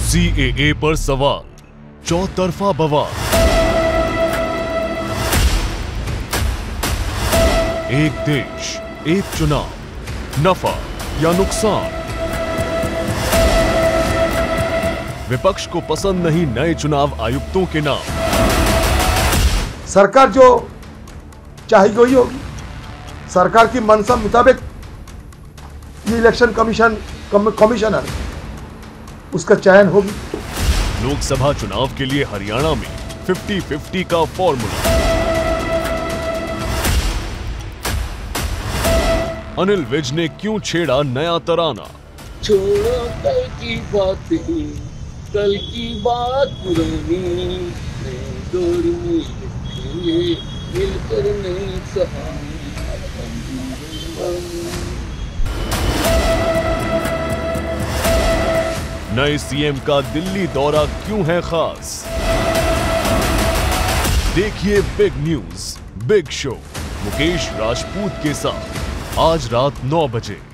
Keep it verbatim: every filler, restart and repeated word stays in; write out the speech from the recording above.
सी ए ए पर सवाल, चौतरफा बवाल। एक देश, एक चुनाव, नफा या नुकसान। विपक्ष को पसंद नहीं नए चुनाव आयुक्तों के नाम। सरकार जो चाहेगी वही होगी। सरकार की मंशा मुताबिक ये इलेक्शन कमीशन कमिश्नर उसका चयन होगी। लोकसभा चुनाव के लिए हरियाणा में फिफ्टी फिफ्टी का फॉर्मूला। अनिल विज ने क्यों छेड़ा नया तराना? छोड़ो कल की बातें, कल की बात पुरानी, नए दौर में लिखेंगे मिलकर नई कहानी। नए सी एम का दिल्ली दौरा क्यों है खास? देखिए big news big show Mukesh Rajput के साथ आज रात नौ बजे।